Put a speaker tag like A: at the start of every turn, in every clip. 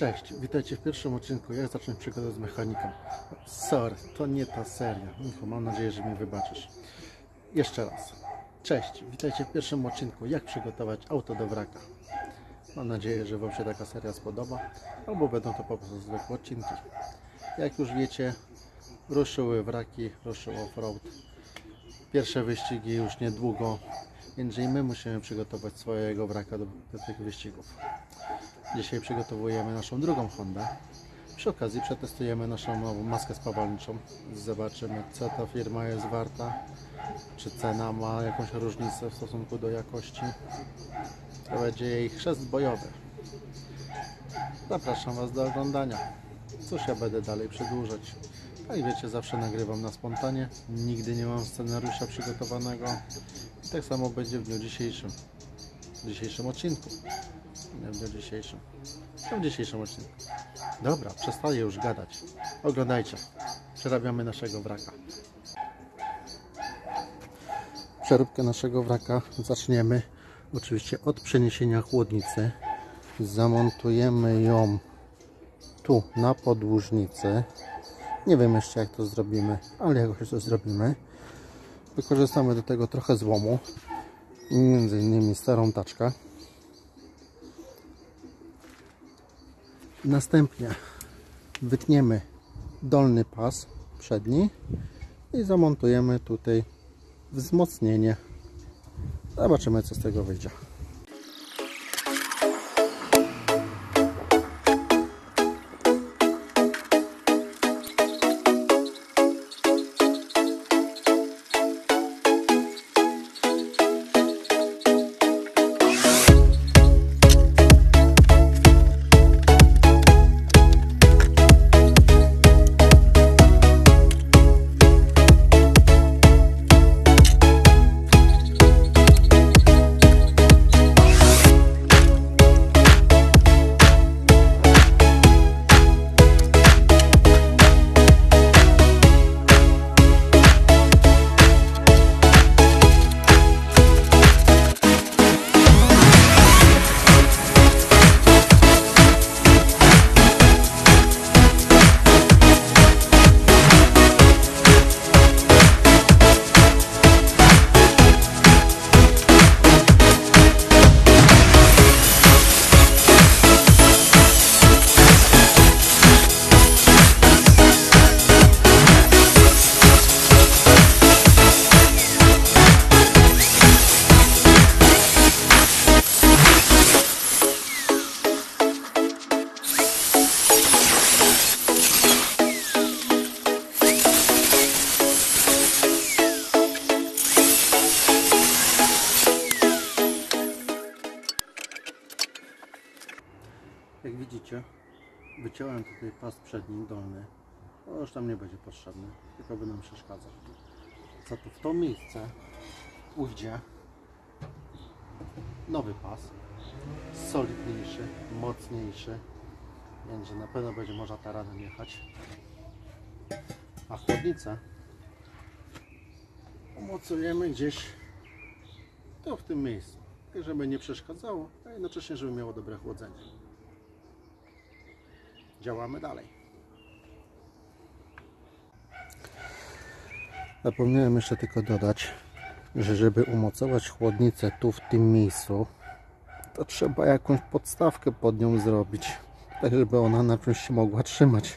A: Cześć, witajcie w pierwszym odcinku Jak zacząć przygodę z mechaniką. Sorry, to nie ta seria. Michał, mam nadzieję, że mi wybaczysz. Jeszcze raz. Cześć, witajcie w pierwszym odcinku Jak przygotować auto do wraka. Mam nadzieję, że Wam się taka seria spodoba, albo będą to po prostu zwykłe odcinki. Jak już wiecie, ruszyły wraki, ruszył offroad. Pierwsze wyścigi już niedługo, więc i my musimy przygotować swojego wraka do tych wyścigów. Dzisiaj przygotowujemy naszą drugą Hondę. Przy okazji przetestujemy naszą nową maskę spawalniczą. Zobaczymy, co ta firma jest warta. Czy cena ma jakąś różnicę w stosunku do jakości. To będzie jej chrzest bojowy. Zapraszam Was do oglądania. Cóż ja będę dalej przedłużać. Jak wiecie, zawsze nagrywam na spontanie. Nigdy nie mam scenariusza przygotowanego. I tak samo będzie w dniu dzisiejszym. W dzisiejszym odcinku. Nie w dniu dzisiejszym. W dzisiejszym odcinku. Dobra, przestaję już gadać. Oglądajcie. Przerabiamy naszego wraka. Przeróbkę naszego wraka zaczniemy oczywiście od przeniesienia chłodnicy. Zamontujemy ją tu na podłużnicy. Nie wiem jeszcze jak to zrobimy, ale jakoś to zrobimy. Wykorzystamy do tego trochę złomu, między innymi starą taczkę. Następnie wytniemy dolny pas przedni i zamontujemy tutaj wzmocnienie. Zobaczymy, co z tego wyjdzie. Jak widzicie, wyciąłem tutaj pas przedni, dolny. To już tam nie będzie potrzebny, tylko by nam przeszkadzał. Za to w to miejsce ujdzie nowy pas, solidniejszy, mocniejszy, więc na pewno będzie można taranem jechać. A chłodnicę umocujemy gdzieś tu w tym miejscu, tak żeby nie przeszkadzało, a jednocześnie żeby miało dobre chłodzenie. Działamy dalej. Zapomniałem jeszcze tylko dodać, że żeby umocować chłodnicę tu w tym miejscu, to trzeba jakąś podstawkę pod nią zrobić, tak żeby ona na czymś się mogła trzymać.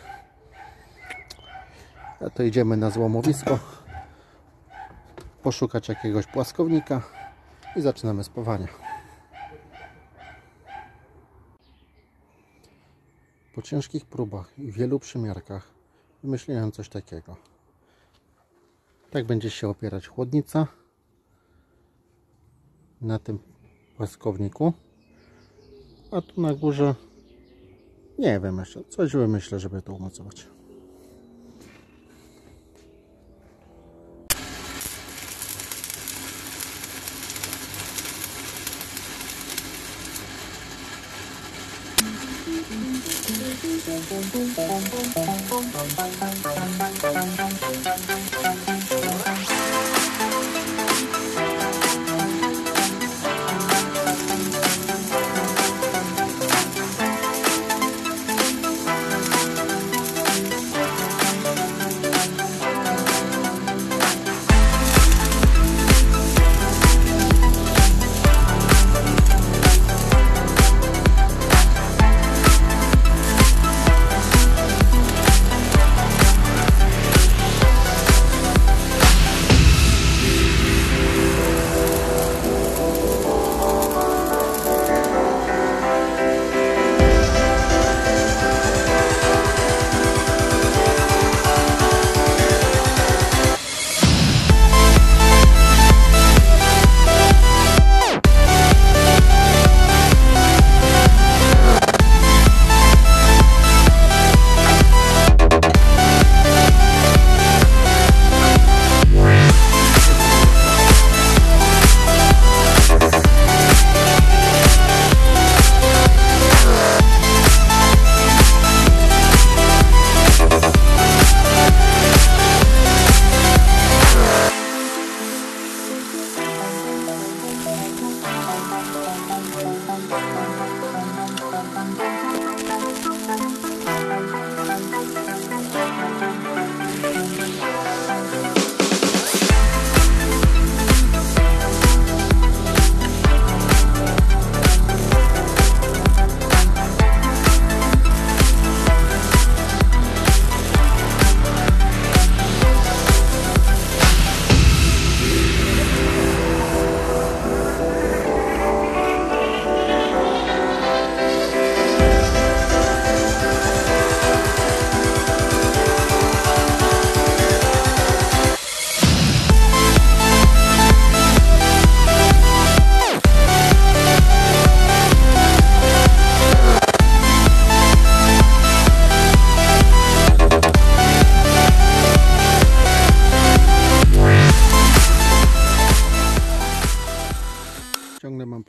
A: A to idziemy na złomowisko, poszukać jakiegoś płaskownika i zaczynamy spawanie. Po ciężkich próbach i wielu przymiarkach wymyśliłem coś takiego. Tak będzie się opierać chłodnica na tym płaskowniku, a tu na górze nie wiem jeszcze, coś wymyślę, żeby to umocować.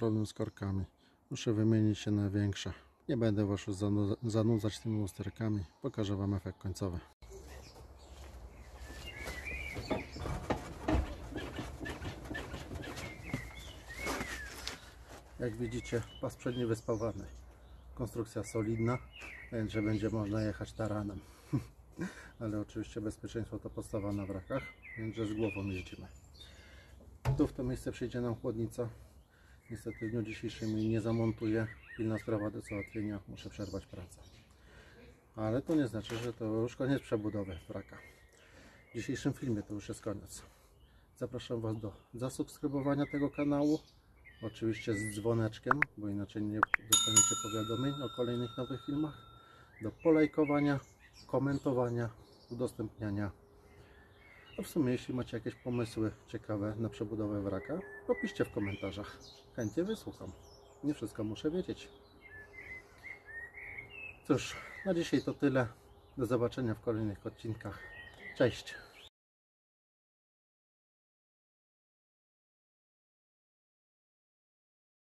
A: problem z korkami. Muszę wymienić się na większe. Nie będę Was już zanudzać tymi lusterkami. Pokażę Wam efekt końcowy. Jak widzicie, pas przedni wyspawany. Konstrukcja solidna, więc że będzie można jechać taranem. Ale oczywiście bezpieczeństwo to podstawa na wrakach, więc że z głową jeździmy. Tu w to miejsce przyjdzie nam chłodnica. Niestety w dniu dzisiejszym jej nie zamontuję. Pilna sprawa do załatwienia, muszę przerwać pracę. Ale to nie znaczy, że to już koniec przebudowy wraka. W dzisiejszym filmie to już jest koniec. Zapraszam Was do zasubskrybowania tego kanału. Oczywiście z dzwoneczkiem, bo inaczej nie dostaniecie powiadomień o kolejnych nowych filmach. Do polajkowania, komentowania, udostępniania. A w sumie jeśli macie jakieś pomysły ciekawe na przebudowę wraka, to piszcie w komentarzach. Chętnie wysłucham. Nie wszystko muszę wiedzieć. Cóż, na dzisiaj to tyle. Do zobaczenia w kolejnych odcinkach. Cześć!